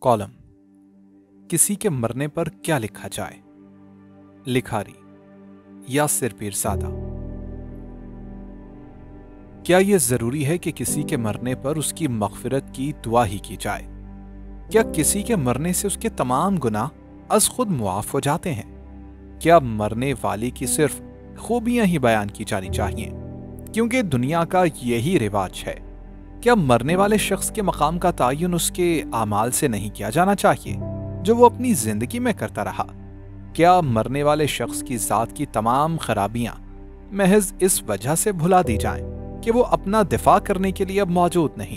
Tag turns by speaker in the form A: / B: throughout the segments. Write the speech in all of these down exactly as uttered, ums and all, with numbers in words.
A: Column किसी के मरने पर क्या लिखा जाए। लिखारी यासिर पीरज़ादा। क्या यह जरूरी है कि किसी के मरने पर उसकी मग़फ़िरत की दुआ ही की जाए? क्या किसी के मरने से उसके तमाम गुनाह अज़ खुद मुआफ़ हो जाते हैं? क्या मरने वाले की सिर्फ खूबियां ही बयान की जानी चाहिए क्योंकि दुनिया का यही रिवाज है? क्या मरने वाले शख्स के मकाम का तयन उसके आमाल से नहीं किया जाना चाहिए जो वो अपनी जिंदगी में करता रहा? क्या मरने वाले शख्स की ज़ात की तमाम खराबियां महज इस वजह से भुला दी जाएं कि वो अपना दिफा करने के लिए अब मौजूद नहीं?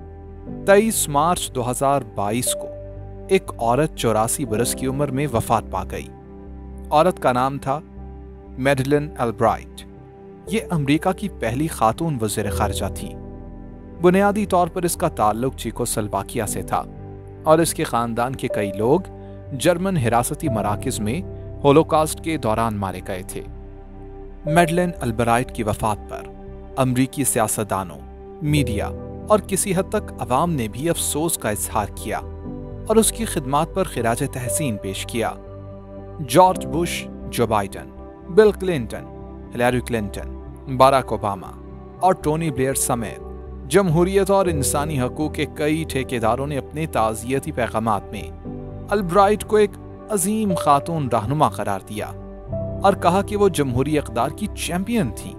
A: तेईस मार्च दो हज़ार बाईस को एक औरत चौरासी बरस की उम्र में वफात पा गई। औरत का नाम था मैडलिन अल्ब्राइट। ये अमेरिका की पहली खातून वज़ीर ख़ारिजा थी। बुनियादी तौर पर इसका ताल्लुक चेकोस्लोवाकिया से था और इसके ख़ानदान के कई लोग जर्मन हिरासती मराकज़ में होलोकॉस्ट के दौरान मारे गए थे। मैडलिन अल्ब्राइट की वफ़ात पर अमरीकी सियासतदानों, मीडिया और किसी हद तक अवाम ने भी अफसोस का इजहार किया और उसकी खिदमात पर खिराज तहसीन पेश किया। George Bush, Joe Biden, Bill Clinton, Hillary Clinton, Barack Obama और टोनी ब्लेयर समेत जमहूरियत और इंसानी हकूक़ के कई ठेकेदारों ने अपने ताज़ियती पैगामात में अल्ब्राइट को एक अजीम खातून रहनुमा करार दिया और कहा कि वो जमहूरी इक़्तिदार की चैंपियन थी।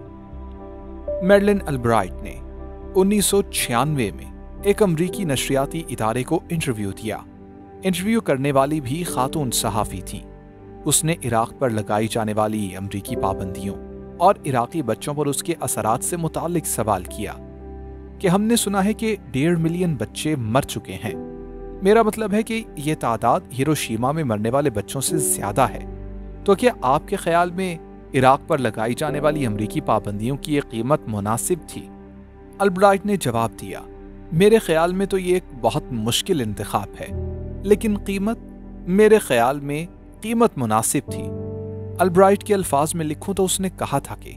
A: मैडलिन अल्ब्राइट ने उन्नीस सौ छियानवे में एक अमरीकी नशरियाती इदारे को इंटरव्यू दिया। इंटरव्यू करने वाली भी खातून सहाफ़ी थी। उसने इराक़ पर लगाई जाने वाली अमरीकी पाबंदियों और इराक़ी बच्चों पर उसके असरात से मुताल्लिक सवाल किया कि हमने सुना है कि डेढ़ मिलियन बच्चे मर चुके हैं। मेरा मतलब है कि यह तादाद हिरोशिमा में मरने वाले बच्चों से ज्यादा है। तो क्या आपके ख्याल में इराक़ पर लगाई जाने वाली अमरीकी पाबंदियों की ये कीमत मुनासिब थी? अल्ब्राइट ने जवाब दिया, मेरे ख्याल में तो ये एक बहुत मुश्किल इंतखाब है, लेकिन कीमत मेरे ख्याल में कीमत मुनासिब थी। अल्ब्राइट के अल्फाज में लिखूं तो उसने कहा था कि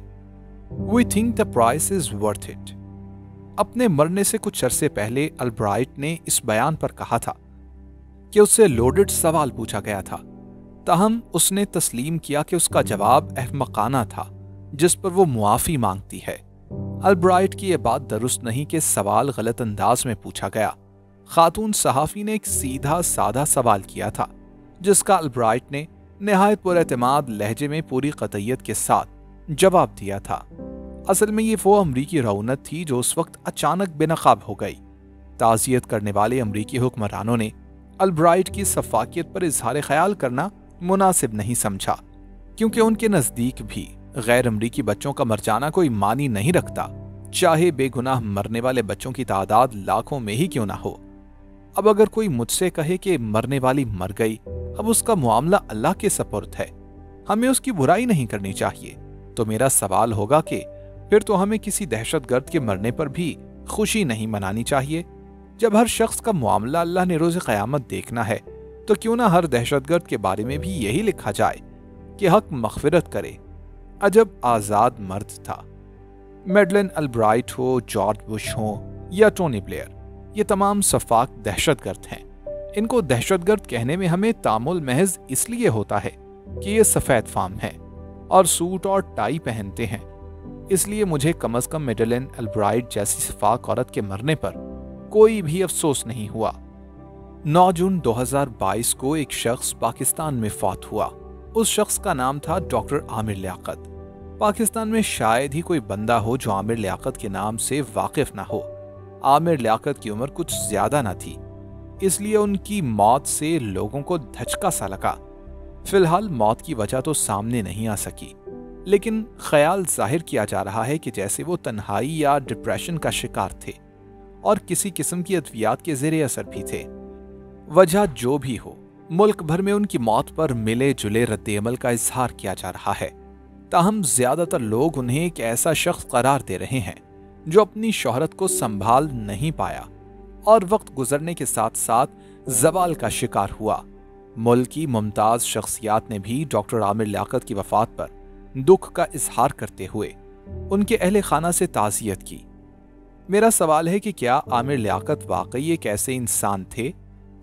A: we think the price is worth it. अपने मरने से कुछ अरसे पहले अल्ब्राइट ने इस बयान पर कहा था कि उससे लोडेड सवाल पूछा गया था, ताहम उसने तस्लीम किया कि उसका जवाब अहमकाना था जिस पर वो मुआफ़ी मांगती है। अल्ब्राइट की यह बात दुरुस्त नहीं कि सवाल गलत अंदाज में पूछा गया। खातून सहाफ़ी ने एक सीधा साधा सवाल किया था जिसका अल्ब्राइट ने निहायत पुरएतमाद लहजे में पूरी कतईयत के साथ जवाब दिया था। असल में ये वो अमरीकी रौनक थी जो उस वक्त अचानक बेनकाब हो गई। ताज़ियत करने वाले अमरीकी हुक्मरानों ने अल्ब्राइट की सफाकियत पर इजहार ख्याल करना मुनासिब नहीं समझा क्योंकि उनके नज़दीक भी गैर अमरीकी बच्चों का मर जाना कोई मानी नहीं रखता, चाहे बेगुनाह मरने वाले बच्चों की तादाद लाखों में ही क्यों ना हो। अब अगर कोई मुझसे कहे कि मरने वाली मर गई, अब उसका मामला अल्लाह के सपुर्द है, हमें उसकी बुराई नहीं करनी चाहिए, तो मेरा सवाल होगा कि फिर तो हमें किसी दहशतगर्द के मरने पर भी खुशी नहीं मनानी चाहिए। जब हर शख्स का मामला अल्लाह ने रोज़ क़यामत देखना है तो क्यों ना हर दहशतगर्द के बारे में भी यही लिखा जाए कि हक मग़फ़िरत करे। अजब आज़ाद मर्द था। मैडलिन अल्ब्राइट हो, जॉर्ज बुश हो या टोनी ब्लेयर, ये तमाम सफाक दहशतगर्द हैं। इनको दहशतगर्द कहने में हमें तामुल महज इसलिए होता है कि ये सफ़ेद फाम हैं और सूट और टाई पहनते हैं, इसलिए मुझे कम अज़ कम मैडलिन अल्ब्राइट जैसी सफाक औरत के मरने पर कोई भी अफसोस नहीं हुआ। नौ जून दो हज़ार बाईस को एक शख्स पाकिस्तान में फौत हुआ। उस शख्स का नाम था डॉक्टर आमिर लियाकत। पाकिस्तान में शायद ही कोई बंदा हो जो आमिर लियाकत के नाम से वाकिफ ना हो। आमिर लियाकत की उम्र कुछ ज्यादा ना थी, इसलिए उनकी मौत से लोगों को धचका सा लगा। फिलहाल मौत की वजह तो सामने नहीं आ सकी, लेकिन ख्याल जाहिर किया जा रहा है कि जैसे वो तन्हाई या डिप्रेशन का शिकार थे और किसी किस्म की अद्वियात के ज़ेरे असर भी थे। वजह जो भी हो, मुल्क भर में उनकी मौत पर मिले जुले रद्द-ए-अमल का इजहार किया जा रहा है। ताहम ज्यादातर लोग उन्हें एक ऐसा शख्स करार दे रहे हैं जो अपनी शोहरत को संभाल नहीं पाया और वक्त गुजरने के साथ साथ जवाल का शिकार हुआ। मुल्क की मुमताज शख्सियात ने भी डॉक्टर आमिर लियाकत की वफात पर दुख का इजहार करते हुए उनके अहले खाना से ताज़ियत की। मेरा सवाल है कि क्या आमिर लियाकत वाकई एक ऐसे इंसान थे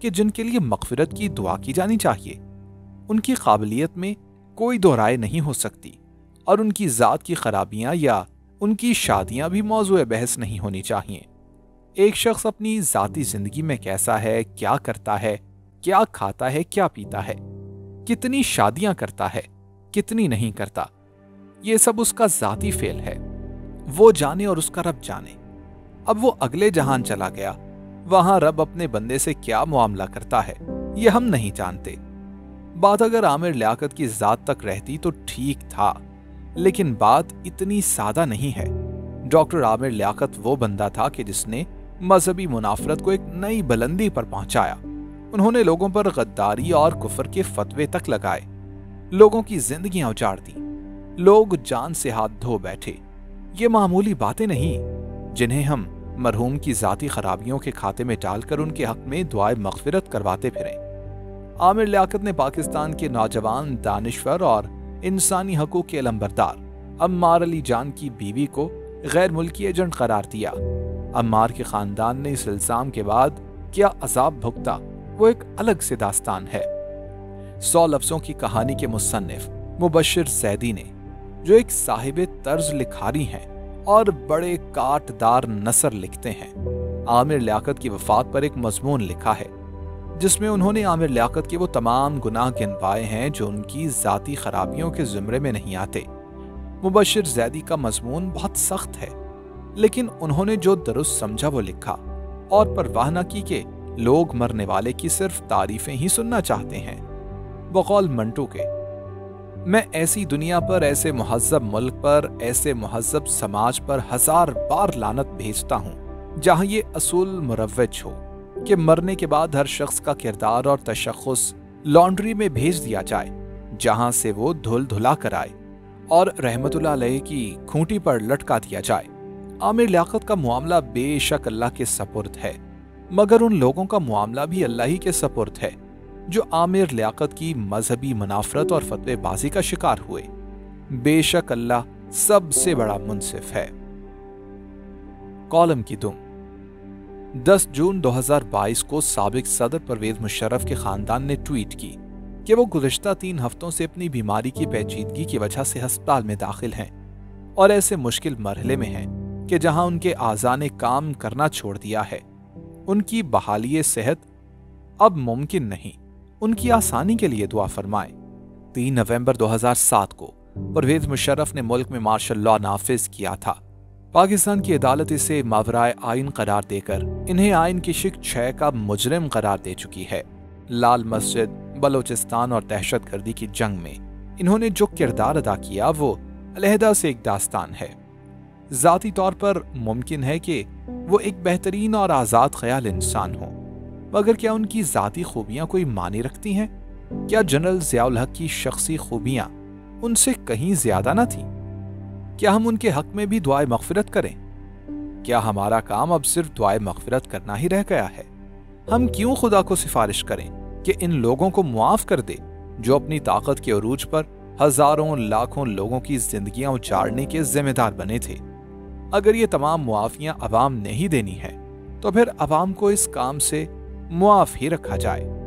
A: कि जिनके लिए मग़फ़िरत की दुआ की जानी चाहिए। उनकी काबिलियत में कोई दो राय नहीं हो सकती और उनकी ज़ात की खराबियां या उनकी शादियां भी मौज़ूए बहस नहीं होनी चाहिए। एक शख्स अपनी ज़ाती ज़िंदगी में कैसा है, क्या करता है, क्या खाता है, क्या पीता है, कितनी शादियां करता है, कितनी नहीं करता, ये सब उसका ज़ाती फेल है। वो जाने और उसका रब जाने। अब वो अगले जहान चला गया, वहां रब अपने बंदे से क्या मुआमला करता है ये हम नहीं जानते। बात अगर आमिर लियाकत की ज़ात तक रहती तो ठीक था, लेकिन बात इतनी सादा नहीं है। डॉक्टर आमिर लियाकत वो बंदा था कि जिसने मजहबी मुनाफरत को एक नई बुलंदी पर पहुंचाया। उन्होंने लोगों पर गद्दारी और कुफर के फतवे तक लगाए, लोगों की जिंदगियां उजाड़ दी, लोग जान से हाथ धो बैठे। ये मामूली बातें नहीं जिन्हें हम मरहूम की ज़ाती खराबियों के खाते में डालकर उनके हक में दुआए मग़फ़िरत करवाते फिरें। आमिर लियाकत ने पाकिस्तान के नौजवान दानिश्वर और इंसानी हकूक़ के अलंबरदार अम्मार अली जान की बीवी को गैर मुल्की एजेंट करार दिया। अम्मार के ख़ानदान ने इस इल्ज़ाम के बाद क्या अज़ाब भुगता, वो एक अलग से दास्तान है। सौ लफ्ज़ों की कहानी के मुसन्निफ मुबश्शिर ज़ैदी ने, जो एक साहिब तर्ज लिखारी हैं और बड़े काटदार नसर लिखते हैं, आमिर लियाकत की वफ़ात पर एक मज़मून लिखा है जिसमें उन्होंने आमिर लियाकत के वो तमाम गुनाह गिनवाए हैं जो उनकी ज़ाती खराबियों के ज़िम्रे में नहीं आते। मुबश्शिर ज़ैदी का मज़मून बहुत सख्त है, लेकिन उन्होंने जो दुरुस्त समझा वो लिखा और परवाह न की कि लोग मरने वाले की सिर्फ तारीफें ही सुनना चाहते हैं। बकौल मंटू के, मैं ऐसी दुनिया पर, ऐसे मुहज़्ज़ब मुल्क पर, ऐसे मुहज़्ज़ब समाज पर हजार बार लानत भेजता हूँ जहाँ ये असूल मुरव्वज हो कि मरने के बाद हर शख्स का किरदार और तशख़्ख़ुस लॉन्ड्री में भेज दिया जाए, जहाँ से वो धुल धुला कर आए और रहमतुल्लाह अलैह की खूंटी पर लटका दिया जाए। आमिर लियाकत का मामला बेशक अल्लाह के सपुर्द है, मगर उन लोगों का मामला भी अल्लाह ही के सपुर्द है जो आमिर लियाकत की मजहबी मुनाफरत और फतवेबाजी का शिकार हुए। बेशक अल्लाह सबसे बड़ा मुंसिफ है। कॉलम की दुम। दस जून दो हज़ार बाईस को साबिक सदर परवेज मुशर्रफ के खानदान ने ट्वीट की कि वो गुज़िश्ता तीन हफ्तों से अपनी बीमारी की पेचीदगी की वजह से अस्पताल में दाखिल हैं और ऐसे मुश्किल मरहले में हैं कि जहां उनके आज़ा ने काम करना छोड़ दिया है। उनकी बहाली सेहत अब मुमकिन नहीं, उनकी आसानी के लिए दुआ फरमाएं। तीन नवंबर दो हज़ार सात को परवेज मुशर्रफ ने मुल्क में मार्शल लॉ नाफिज किया था। पाकिस्तान की अदालत इसे मावराए आइन करार देकर इन्हें आइन की शिक छह का मुजरिम करार दे चुकी है। लाल मस्जिद, बलोचिस्तान और दहशतगर्दी की जंग में इन्होंने जो किरदार अदा किया वो अलहदा से एक दास्तान है। ज़ाती तौर पर मुमकिन है कि वो एक बेहतरीन और आज़ाद ख्याल इंसान हो, मगर क्या उनकी ज़ाती खूबियाँ कोई मानी रखती हैं? क्या जनरल ज़ियाउल हक की शख्सी खूबियाँ उनसे कहीं ज़्यादा न थीं? क्या हम उनके हक में भी दुआए मग़फ़िरत करें? क्या हमारा काम अब सिर्फ दुआए मग़फ़िरत करना ही रह गया है? हम क्यों खुदा को सिफारिश करें कि इन लोगों को मुआफ़ कर दे जो अपनी ताकत के उरूज पर हज़ारों लाखों लोगों की जिंदगियां उजाड़ने के जिम्मेदार बने थे? अगर ये तमाम मुआफ़ियाँ अवाम ने ही देनी है तो फिर अवाम को इस काम से मुआफ़ ही रखा जाए।